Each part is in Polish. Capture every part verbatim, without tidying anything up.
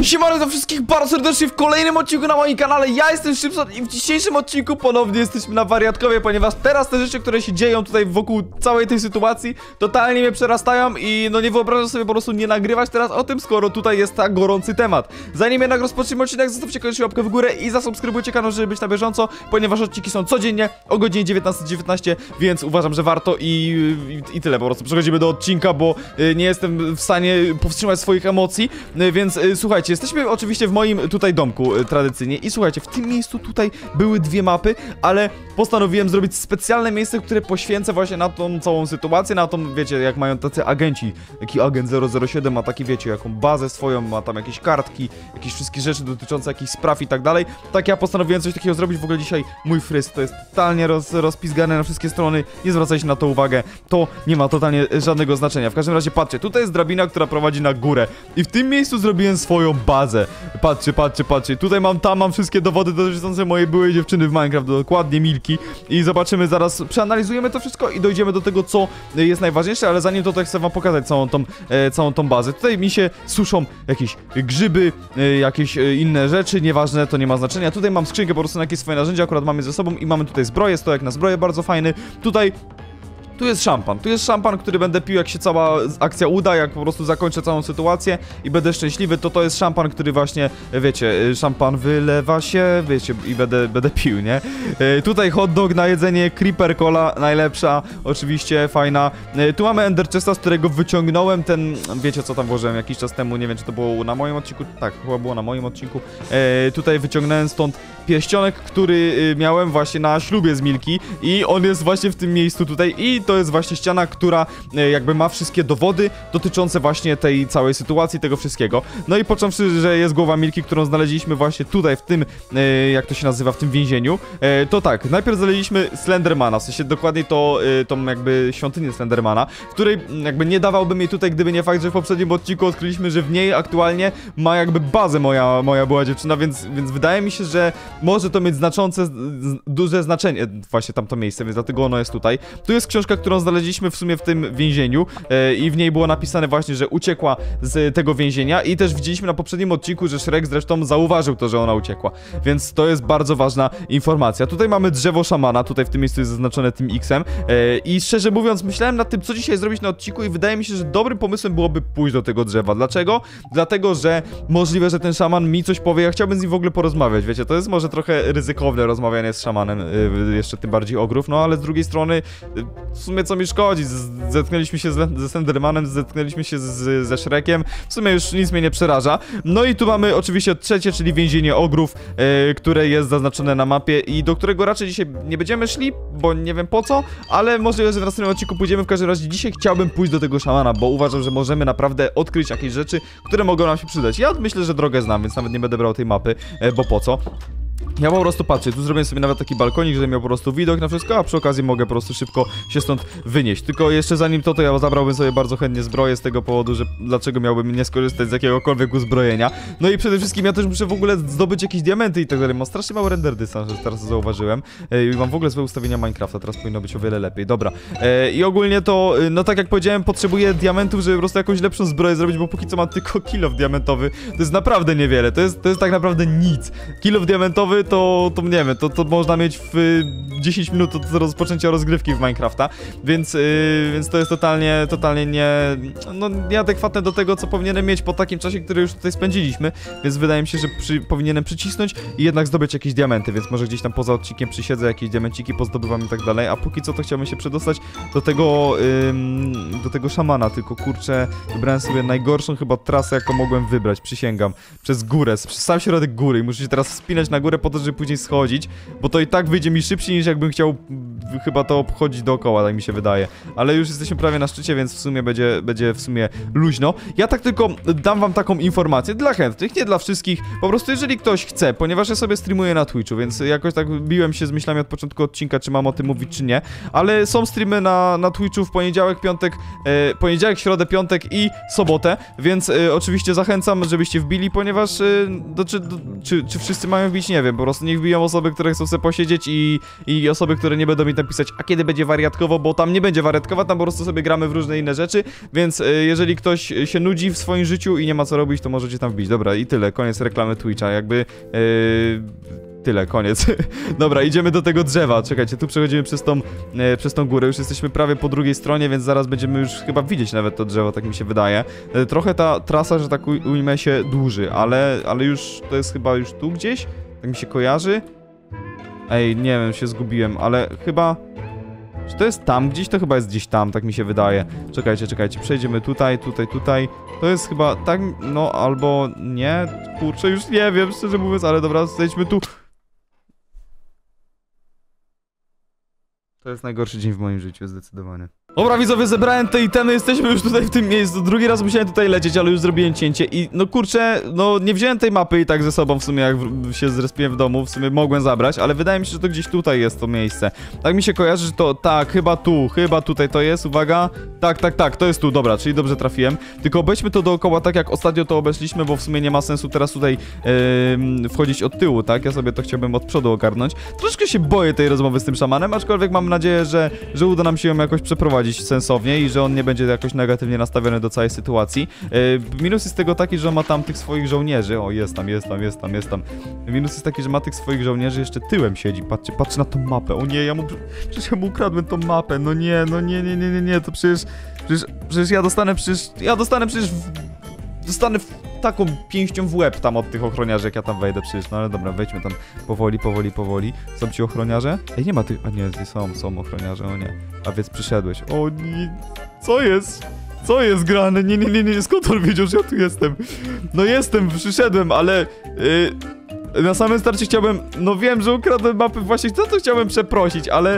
Siemano do wszystkich bardzo serdecznie w kolejnym odcinku na moim kanale. Ja jestem Szybson i w dzisiejszym odcinku ponownie jesteśmy na wariatkowie, ponieważ teraz te rzeczy, które się dzieją tutaj wokół całej tej sytuacji, totalnie mnie przerastają i no nie wyobrażam sobie po prostu nie nagrywać teraz o tym, skoro tutaj jest tak gorący temat. Zanim jednak rozpoczniemy odcinek, zostawcie koniecznie łapkę w górę i zasubskrybujcie kanał, żeby być na bieżąco, ponieważ odcinki są codziennie o godzinie dziewiętnastej dziewiętnaście, więc uważam, że warto i, i, i tyle. Po prostu przechodzimy do odcinka, bo y, nie jestem w stanie powstrzymać swoich emocji, y, więc y, słuchajcie, jesteśmy oczywiście w moim tutaj domku y, tradycyjnie i słuchajcie, w tym miejscu tutaj były dwie mapy, ale postanowiłem zrobić specjalne miejsce, które poświęcę właśnie na tą całą sytuację, na tą, wiecie, jak mają tacy agenci, taki agent zero zero siedem ma taki, wiecie, jaką bazę swoją, ma tam jakieś kartki, jakieś wszystkie rzeczy dotyczące jakichś spraw i tak dalej. Tak ja postanowiłem coś takiego zrobić. W ogóle dzisiaj mój fryz to jest totalnie roz, rozpizgany na wszystkie strony, nie zwracajcie na to uwagę, to nie ma totalnie żadnego znaczenia. W każdym razie patrzcie, tutaj jest drabina, która prowadzi na górę i w tym miejscu zrobiłem swoją bazę. Patrzcie, patrzcie, patrzcie, tutaj mam, tam mam wszystkie dowody dotyczące mojej byłej dziewczyny w Minecraft, dokładnie Milki, i zobaczymy zaraz, przeanalizujemy to wszystko i dojdziemy do tego, co jest najważniejsze, ale zanim to, to chcę wam pokazać całą tą, e, całą tą bazę. Tutaj mi się suszą jakieś grzyby, e, jakieś e, inne rzeczy, nieważne, to nie ma znaczenia. Tutaj mam skrzynkę po prostu na jakieś swoje narzędzia, akurat mamy ze sobą i mamy tutaj zbroję, stojak na zbroję bardzo fajny. Tutaj Tu jest szampan, tu jest szampan, który będę pił, jak się cała akcja uda, jak po prostu zakończę całą sytuację i będę szczęśliwy, to to jest szampan, który właśnie, wiecie, szampan wylewa się, wiecie, i będę, będę pił, nie? E, tutaj hot dog na jedzenie, creeper cola, najlepsza, oczywiście, fajna. E, tu mamy ender chesta, z którego wyciągnąłem ten, wiecie co tam włożyłem jakiś czas temu, nie wiem czy to było na moim odcinku, tak, chyba było na moim odcinku. E, tutaj wyciągnąłem stąd pierścionek, który y, miałem właśnie na ślubie z Milki i on jest właśnie w tym miejscu tutaj i to jest właśnie ściana, która y, jakby ma wszystkie dowody dotyczące właśnie tej całej sytuacji, tego wszystkiego. No i począwszy, że jest głowa Milki, którą znaleźliśmy właśnie tutaj w tym, y, jak to się nazywa, w tym więzieniu, y, to tak, najpierw znaleźliśmy Slendermana, w sensie dokładnie to, y, tą jakby świątynię Slendermana, w której jakby nie dawałbym jej tutaj, gdyby nie fakt, że w poprzednim odcinku odkryliśmy, że w niej aktualnie ma jakby bazę moja, moja była dziewczyna, więc, więc wydaje mi się, że może to mieć znaczące, duże znaczenie, właśnie tamto miejsce, więc dlatego ono jest tutaj. Tu jest książka, którą znaleźliśmy w sumie w tym więzieniu e, i w niej było napisane właśnie, że uciekła z tego więzienia i też widzieliśmy na poprzednim odcinku, że Shrek zresztą zauważył to, że ona uciekła, więc to jest bardzo ważna informacja. Tutaj mamy drzewo szamana, tutaj w tym miejscu jest zaznaczone tym X-em e, i szczerze mówiąc myślałem nad tym, co dzisiaj zrobić na odcinku i wydaje mi się, że dobrym pomysłem byłoby pójść do tego drzewa. Dlaczego? Dlatego, że możliwe, że ten szaman mi coś powie, ja chciałbym z nim w ogóle porozmawiać, wiecie, to jest może trochę ryzykowne rozmawianie z szamanem, yy, jeszcze tym bardziej ogrów, no ale z drugiej strony yy, w sumie co mi szkodzi, z, zetknęliśmy się z, ze Slendermanem, zetknęliśmy się z, ze Shrekiem, w sumie już nic mnie nie przeraża. No i tu mamy oczywiście trzecie, czyli więzienie ogrów, yy, które jest zaznaczone na mapie i do którego raczej dzisiaj nie będziemy szli, bo nie wiem po co, ale możliwe, że w następnym odcinku pójdziemy. W każdym razie dzisiaj chciałbym pójść do tego szamana, bo uważam, że możemy naprawdę odkryć jakieś rzeczy, które mogą nam się przydać. Ja myślę, że drogę znam, więc nawet nie będę brał tej mapy, yy, bo po co? Ja po prostu patrzę, tu zrobiłem sobie nawet taki balkonik, żeby miał po prostu widok na wszystko, a przy okazji mogę po prostu szybko się stąd wynieść. Tylko jeszcze zanim to, to ja zabrałbym sobie bardzo chętnie zbroję z tego powodu, że dlaczego miałbym nie skorzystać z jakiegokolwiek uzbrojenia. No i przede wszystkim ja też muszę w ogóle zdobyć jakieś diamenty i tak dalej. Mam strasznie mały render dystans, że teraz zauważyłem. I mam w ogóle złe ustawienia Minecrafta, teraz powinno być o wiele lepiej. Dobra. E, I ogólnie to, no tak jak powiedziałem, potrzebuję diamentów, żeby po prostu jakąś lepszą zbroję zrobić, bo póki co mam tylko kill off diamentowy. To jest naprawdę niewiele, to jest, to jest tak naprawdę nic. Kill off diamentowy to, to nie wiem, to, to można mieć w y, dziesięć minut od rozpoczęcia rozgrywki w Minecrafta, więc, y, więc to jest totalnie, totalnie nie, no, nieadekwatne do tego, co powinienem mieć po takim czasie, który już tutaj spędziliśmy, więc wydaje mi się, że przy, powinienem przycisnąć i jednak zdobyć jakieś diamenty, więc może gdzieś tam poza odcinkiem przysiedzę, jakieś diamenciki pozdobywam i tak dalej, a póki co to chciałbym się przedostać do tego, ym, do tego szamana, tylko kurczę, wybrałem sobie najgorszą chyba trasę, jaką mogłem wybrać, przysięgam, przez górę, przez sam środek góry i muszę się teraz wspinać na górę po to, żeby później schodzić, bo to i tak wyjdzie mi szybciej niż jakbym chciał chyba to obchodzić dookoła, tak mi się wydaje. Ale już jesteśmy prawie na szczycie, więc w sumie będzie, będzie w sumie luźno. Ja tak tylko dam wam taką informację dla chętnych, nie dla wszystkich, po prostu jeżeli ktoś chce, ponieważ ja sobie streamuję na Twitchu, więc jakoś tak biłem się z myślami od początku odcinka, czy mam o tym mówić, czy nie, ale są streamy na, na Twitchu w poniedziałek, piątek, e, poniedziałek, środę, piątek i sobotę, więc e, oczywiście zachęcam, żebyście wbili, ponieważ e, do, czy, do, czy, czy wszyscy mają wbić, nie wiem, wiem, po prostu niech wbiją osoby, które chcą sobie posiedzieć i, i osoby, które nie będą mi tam pisać, a kiedy będzie wariatkowo, bo tam nie będzie wariatkowa, tam po prostu sobie gramy w różne inne rzeczy, więc y, jeżeli ktoś się nudzi w swoim życiu i nie ma co robić, to możecie tam wbić. Dobra, i tyle, koniec reklamy Twitcha, jakby... Yy... Tyle, koniec. Dobra, idziemy do tego drzewa. Czekajcie, tu przechodzimy przez tą, e, przez tą górę. Już jesteśmy prawie po drugiej stronie, więc zaraz będziemy już chyba widzieć nawet to drzewo, tak mi się wydaje. E, trochę ta trasa, że tak ujmę się, dłuży, ale, ale już to jest chyba już tu gdzieś? Tak mi się kojarzy? Ej, nie wiem, się zgubiłem, ale chyba... Czy to jest tam gdzieś? To chyba jest gdzieś tam, tak mi się wydaje. Czekajcie, czekajcie, przejdziemy tutaj, tutaj, tutaj. To jest chyba tak, no albo nie. Kurczę, już nie wiem, szczerze mówiąc, ale dobra, zejdźmy tu. To jest najgorszy dzień w moim życiu, zdecydowanie. Dobra, widzowie, zebrałem te itemy, jesteśmy już tutaj w tym miejscu. Drugi raz musiałem tutaj lecieć, ale już zrobiłem cięcie. I no kurczę, no nie wziąłem tej mapy i tak ze sobą w sumie, jak w, się zrespiłem w domu, w sumie mogłem zabrać, ale wydaje mi się, że to gdzieś tutaj jest to miejsce. Tak mi się kojarzy, że to, tak, chyba tu, chyba tutaj to jest, uwaga. Tak, tak, tak, to jest tu, dobra, czyli dobrze trafiłem. Tylko obejśmy to dookoła tak, jak ostatnio to obeszliśmy, bo w sumie nie ma sensu teraz tutaj yy, wchodzić od tyłu, tak? Ja sobie to chciałbym od przodu ogarnąć. Troszkę się boję tej rozmowy z tym szamanem, aczkolwiek mam nadzieję, że, że uda nam się ją jakoś przeprowadzić sensownie i że on nie będzie jakoś negatywnie nastawiony do całej sytuacji. Yy, minus jest tego taki, że ma tam tych swoich żołnierzy. O, jest tam, jest tam, jest tam, jest tam. Minus jest taki, że ma tych swoich żołnierzy, jeszcze tyłem siedzi. Patrzcie, patrzcie na tą mapę. O nie, ja mu... Przecież ja mu ukradłem tą mapę. No nie, no nie, nie, nie, nie, nie. To przecież... Przecież, przecież ja dostanę przecież... Ja dostanę przecież... W... Dostanę w... taką pięścią w łeb tam od tych ochroniarzy, jak ja tam wejdę przecież. No ale dobra, wejdźmy tam powoli, powoli, powoli. Są ci ochroniarze? Ej, nie ma tych... A nie, nie są, są ochroniarze, o nie. A więc przyszedłeś. O nie... Co jest? Co jest grane? Nie, nie, nie, nie, skąd on wiedział, że ja tu jestem? No jestem, przyszedłem, ale... Yy... Na samym starcie chciałbym, no wiem, że ukradłem mapy właśnie, za to chciałem przeprosić, ale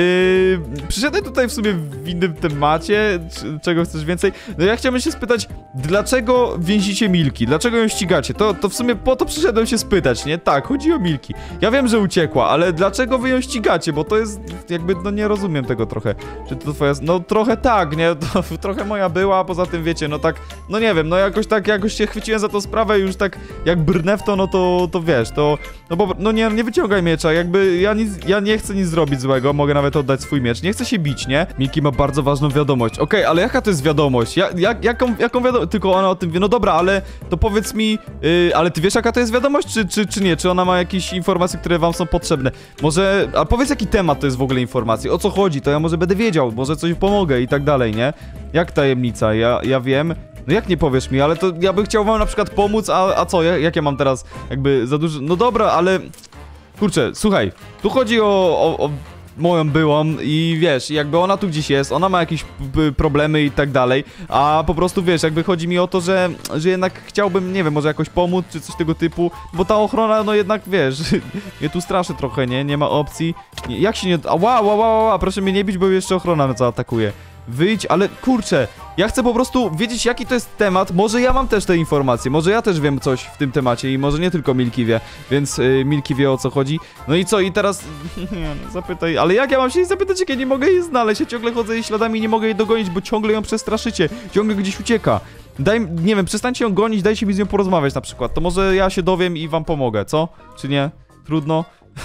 yy, przyszedłem tutaj w sumie w innym temacie, czego chcesz więcej? No ja chciałbym się spytać, dlaczego więzicie Milki? Dlaczego ją ścigacie? To, to w sumie po to przyszedłem się spytać, nie? Tak, chodzi o Milki. Ja wiem, że uciekła, ale dlaczego wy ją ścigacie? Bo to jest jakby, no nie rozumiem tego trochę. Czy to twoja, no trochę tak, nie? To trochę moja była, a poza tym wiecie, no tak, no nie wiem, no jakoś tak, jakoś się chwyciłem za tą sprawę i już tak, jak brnę w to, no to, to wiesz, to, no bo, no nie, nie wyciągaj miecza, jakby ja nic, ja nie chcę nic zrobić złego, mogę nawet oddać swój miecz, nie chcę się bić, nie? Milki ma bardzo ważną wiadomość, okej, okay, ale jaka to jest wiadomość? Ja, jak, jaką, jaką wiadomość? Tylko ona o tym wie, no dobra, ale to powiedz mi, yy, ale ty wiesz jaka to jest wiadomość, czy, czy, czy nie? Czy ona ma jakieś informacje, które wam są potrzebne? Może, a powiedz jaki temat to jest w ogóle informacji, o co chodzi, to ja może będę wiedział, może coś pomogę i tak dalej, nie? Jak tajemnica, ja, ja wiem... No jak nie powiesz mi, ale to ja bym chciał wam na przykład pomóc, a, a co, jak ja mam teraz jakby za dużo... No dobra, ale... Kurczę, słuchaj, tu chodzi o, o, o moją byłą i wiesz, jakby ona tu gdzieś jest, ona ma jakieś problemy i tak dalej, a po prostu wiesz, jakby chodzi mi o to, że, że jednak chciałbym, nie wiem, może jakoś pomóc, czy coś tego typu, bo ta ochrona, no jednak, wiesz, mnie tu straszy trochę, nie? Nie ma opcji. Nie, jak się nie... Ała, ła, ła, ła, proszę mnie nie bić, bo jeszcze ochrona mnie zaatakuje. Wyjdź, ale kurczę, ja chcę po prostu wiedzieć, jaki to jest temat. Może ja mam też te informacje, może ja też wiem coś w tym temacie i może nie tylko Milki wie, więc yy, Milki wie, o co chodzi. No i co, i teraz... nie, no, zapytaj, ale jak ja mam się jej zapytać, jak ja nie mogę jej znaleźć? Ja ciągle chodzę jej śladami i nie mogę jej dogonić, bo ciągle ją przestraszycie, ciągle gdzieś ucieka. Daj, nie wiem, przestańcie ją gonić, dajcie mi z nią porozmawiać na przykład, to może ja się dowiem i wam pomogę, co? Czy nie? Trudno?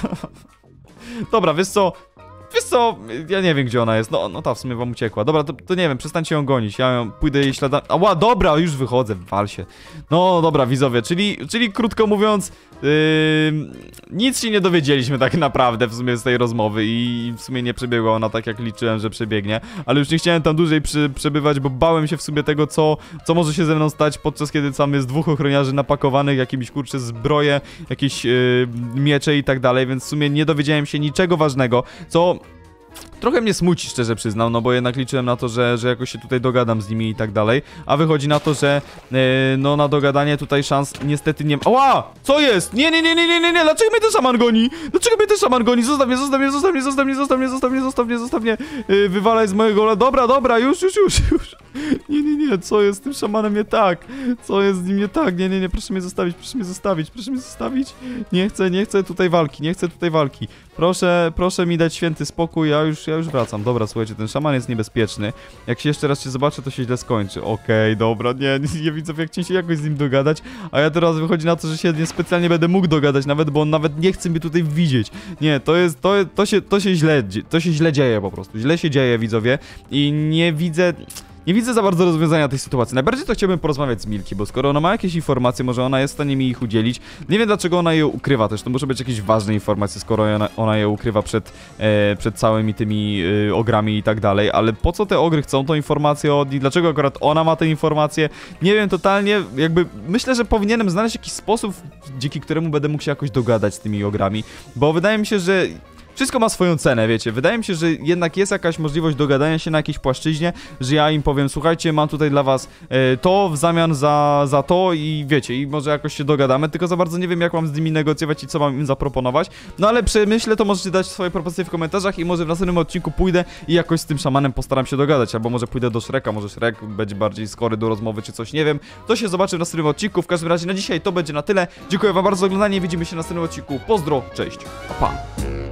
Dobra, wiesz co? Wiesz co, ja nie wiem, gdzie ona jest. No, no ta w sumie wam uciekła. Dobra, to, to nie wiem, przestańcie ją gonić. Ja ją pójdę jej śladami. Ała, dobra, już wychodzę, wal się. No, dobra, widzowie, czyli, czyli krótko mówiąc, yy, nic się nie dowiedzieliśmy tak naprawdę w sumie z tej rozmowy i w sumie nie przebiegła ona tak, jak liczyłem, że przebiegnie. Ale już nie chciałem tam dłużej przy, przebywać, bo bałem się w sumie tego, co, co może się ze mną stać, podczas kiedy tam jest dwóch ochroniarzy napakowanych, jakimiś, kurczę, zbroje, jakieś yy, miecze i tak dalej, więc w sumie nie dowiedziałem się niczego ważnego, co... Trochę mnie smuci, szczerze przyznam, no bo jednak liczyłem na to, że, że jakoś się tutaj dogadam z nimi i tak dalej. A wychodzi na to, że yy, no na dogadanie tutaj szans niestety nie ma. Ała! Co jest? Nie, nie, nie, nie, nie, nie, nie, dlaczego mnie ten szaman goni? Dlaczego mnie ten szaman goni? Zostaw mnie, zostaw mnie, zostaw mnie, zostaw mnie, zostaw mnie, zostaw mnie, zostaw mnie, zostaw mnie. Yy, wywalaj z mojego gola. Dobra, dobra, już, już, już, już. Nie, nie, nie, co jest z tym szamanem nie tak? Co jest z nim nie tak? Nie, nie, nie, proszę mnie zostawić, proszę mnie zostawić, proszę mnie zostawić. Nie chcę, nie chcę tutaj walki, nie chcę tutaj walki. Proszę, proszę mi dać święty spokój, ja już, ja już wracam. Dobra, słuchajcie, ten szaman jest niebezpieczny. Jak się jeszcze raz się zobaczę, to się źle skończy. Okej, okay, dobra, nie, nie, nie widzę, jak chciałem się jakoś z nim dogadać, a ja teraz wychodzi na to, że się niespecjalnie będę mógł dogadać nawet, bo on nawet nie chce mnie tutaj widzieć. Nie, to jest, to, to się, to się źle, to się źle dzieje po prostu. Źle się dzieje, widzowie, i nie widzę... Nie widzę za bardzo rozwiązania tej sytuacji. Najbardziej to chciałbym porozmawiać z Milky, bo skoro ona ma jakieś informacje, może ona jest w stanie mi ich udzielić. Nie wiem, dlaczego ona je ukrywa też. To muszą być jakieś ważne informacje, skoro ona, ona je ukrywa przed, e, przed całymi tymi e, ogrami i tak dalej. Ale po co te ogry chcą tą informację od niej? Dlaczego akurat ona ma te informacje? Nie wiem totalnie. Jakby myślę, że powinienem znaleźć jakiś sposób, dzięki któremu będę mógł się jakoś dogadać z tymi ogrami. Bo wydaje mi się, że... Wszystko ma swoją cenę, wiecie, wydaje mi się, że jednak jest jakaś możliwość dogadania się na jakiejś płaszczyźnie, że ja im powiem, słuchajcie, mam tutaj dla was e, to w zamian za, za to i wiecie, i może jakoś się dogadamy, tylko za bardzo nie wiem, jak mam z nimi negocjować i co mam im zaproponować, no ale przemyślę to, możecie dać swoje propozycje w komentarzach i może w następnym odcinku pójdę i jakoś z tym szamanem postaram się dogadać, albo może pójdę do Shreka, może Shrek będzie bardziej skory do rozmowy czy coś, nie wiem, to się zobaczy w następnym odcinku, w każdym razie na dzisiaj to będzie na tyle, dziękuję wam bardzo za oglądanie, widzimy się w następnym odcinku, pozdro, cześć, pa, pa.